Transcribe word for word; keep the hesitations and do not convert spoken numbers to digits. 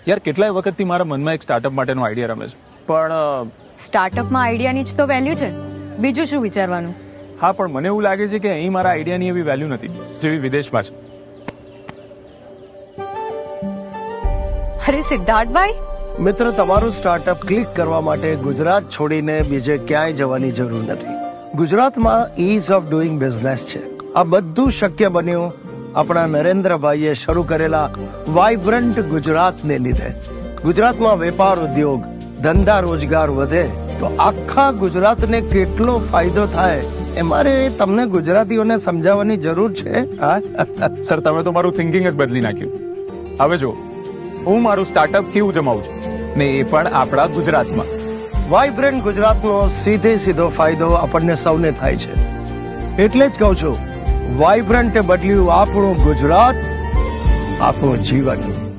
યાર કેટલાય વખતથી મારા મનમાં એક સ્ટાર્ટઅપ માટેનો આઈડિયા રમે છે, પણ સ્ટાર્ટઅપમાં આઈડિયાની જ તો વેલ્યુ છે, બીજું શું વિચારવાનું? હા, પણ મને એવું લાગે છે કે અહીં મારા આઈડિયાની એવી વેલ્યુ નથી જેવી વિદેશમાં છે. અરે સિદ્ધાર્થભાઈ, મિત્ર, તમારું સ્ટાર્ટઅપ ક્લિક કરવા માટે ગુજરાત છોડીને બીજે ક્યાંય જવાની જરૂર નથી. ગુજરાતમાં ઇઝ ઓફ ડુઈંગ બિઝનેસ છે. આ બધું શક્ય બન્યું આપણા નરેન્દ્રભાઈએ શરૂ કરેલા વાઇબ્રન્ટ ગુજરાતને લીધે. ગુજરાતમાં વેપાર ઉદ્યોગ ધંધા રોજગાર વધે તો આખા ગુજરાતને કેટલો ફાયદો થાય એ મારે તમને ગુજરાતીઓને સમજાવવાની જરૂર છે. સર, તમે તો મારું થિંકિંગ જ બદલી નાખ્યું. હવે જો હું મારું સ્ટાર્ટઅપ કેવું જમાવું છું, ને એ પણ આપણા ગુજરાતમાં. વાઇબ્રન્ટ ગુજરાતનો સીધે સીધો ફાયદો આપણને સૌને થાય છે. એટલે જ કહું છું, વાઇબ્રન્ટ બદલ્યું આપણું ગુજરાત, આપણું જીવન.